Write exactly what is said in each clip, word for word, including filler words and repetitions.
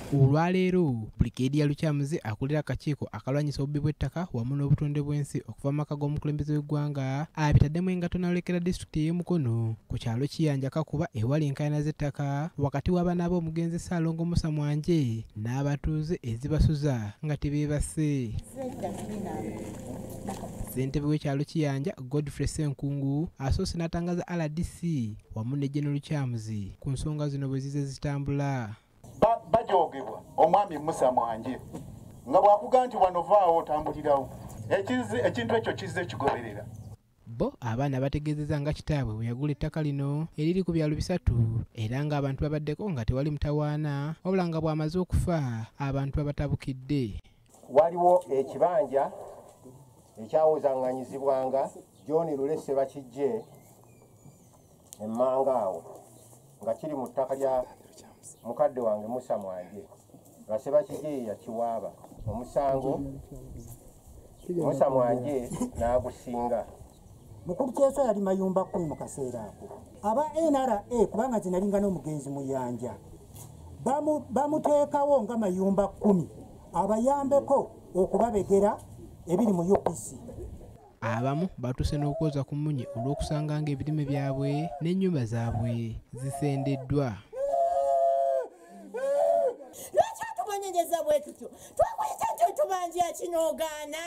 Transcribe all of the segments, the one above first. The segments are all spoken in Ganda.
Olwaleero Brigadier Lukyamuzi akulira akakiiko akalwanyisa obubbi bw'ettaka wamu n'obutonde bw'ensi okuva mu maka g'omukulembeze w'eggwanga abitaddemu engato n'alekera disitulikiti y'e Mukono ku kyalo Kiyanja Kakuba ewali enkaayana z'ettaka wakati w'abaana b'omugenzi Ssaalongo Musa Mwanje n'abatuuze ezibasuza nga tebeebase. Ssentebe w'ekyalo Kiyanja Godfrey Ssenkungu asoose n'atangaza R D C wamu ne General Lukyamuzi ku nsonga zino bwe zize zitambula. Bajogebwa omwami Musa Mwanje nga bwakuga nti wano vaawo otambulirawo ekintu ekyo kizze kigoberera. Bo abaana bategeezezza nga kitaabwe bwe yagula ettaka lino eriri ku byalo bisatu era ng'abantu babaddeko nga tewali mutawaana wabula nga bw'amaze okufa abantu babatabukidde. Waliwo ekibanja ekyawuzanganyizibwanga John Lulese bakijje emmanga awo nga kiri mu ttaka lya mukadde wange Musa Mwanje nga Sebakijje yakiwaaba omusango Musa Mwanje n'agusinga. Mukulu Kyeso yali mayumba kumi mu kaseera ako. Aba N R A kubanga zinalinga n'omugenzi mu Yanja bamuteekawo nga mayumba kumi abayambeko okubabegera ebiri mu U P C. Abamu batuse n'okwoza ku munye olw'okusanga nga ebirime byabwe n'ennyumba zaabwe zisendeddwa. Lwaki tumanyegeza bwe tutyo? Twakuyita nti otubanja kinoogaana.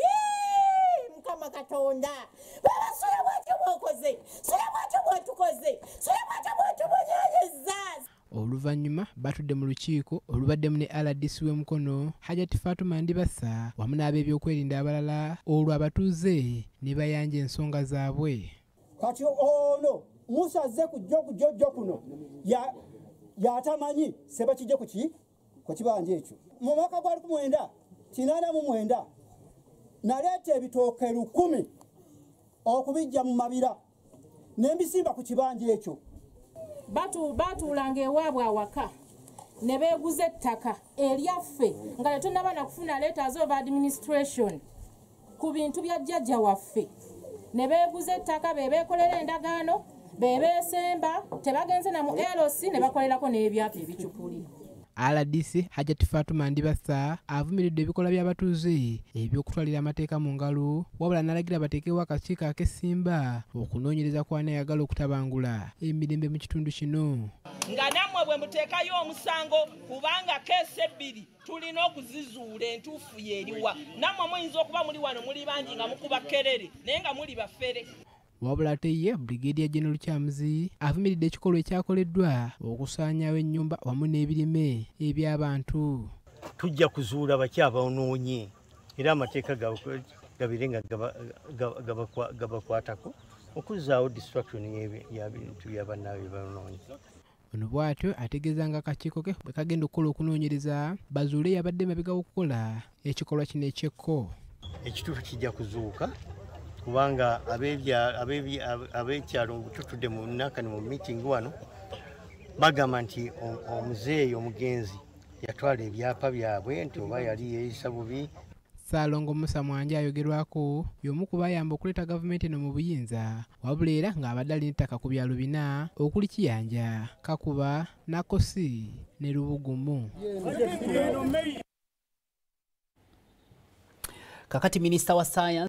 Mukama Katonda baba sula bwatyo bwokoze sula bwatyo bwatukoze sula bwatyo bwatubonyezza. Oluvannyuma batudde mu lukiiko olubaddemu ne R D C w'e Mukono Hajati Fatuma Ndibasa wamu n'ab'ebyokwerinda abalala olwo abatuuze ne bayanja ensonga zaabwe. Kati ono Musa azze kujja okujjojjo kuno yatamanyi Sebakijje ku ki ku kibanja ekyo. Mu mwaka gwa lukumi mwenda kinaana mu mwenda naleeta ebitooke lukumi okubijja mu mabira n'embisimba ku kibanja ekyo. Batu batuulanga ewaabwe awaka ne beeguza ettaka eryaffe nga tetonnaba na kufuna letters of administration ku bintu bya jjajja waffe ne beeguza ettaka be beekolera endagaano be beesemba tebagenze na mu L C ne bakolerako n'ebyapa ebicupuli. R D C Hajati Fatuma Ndibasa avumiridde ebikola by'abatuuze eby'okutwalira amateeka mu ngalo wabula n'alagira bateekewo akakiiko ak'essimba okunoonyereza ku anayagala okutabangula emirembe mu kitundu kino. Nga nammwe bwe muteekayo omusango kubanga keesi ebbiri tulina okuzizuula entuufu yeeriwa. Nammwe muyinza okuba muli wano muli bangi nga mukuba kkerere naye nga muli bafere. Wabula ate ye Brigadier General Lukyamuzi avumiridde ekikolwa ekyakoleddwa okusaanyaawo ennyumba wamu n'ebirime eby'abantu. Tujja kuzuula bakyabonoonye era amateeka gabire nga gabakwatako okuzzaawo distraction y'ebintu by'abannaabwe banoonye. Ono bw'atyo ategeeza nga akakiiko ke bwe kagenda okukola okunoonyereza bazuule yabadde mabega okukola ekikolwa kino ekyekko. Ekituufu kijja kuzuuka kubanga ab'ekyalo tutudde mu nakani mu meeting wano bagamba nti omuzeeyi omugenzi yatwala ebyapa byabwe nti oba yali yeeyisa bubi. Ssaalongo Musa Mwanje ayogerwako y'omu ku bayamba okuleeta gavumenti eno mu buyinza wabula era ng'abadde alina ettaka ku byalo bina okuli Kiyanja, Kakuba, Nakosi ne Lubugumu. Kakati Minisita wa Science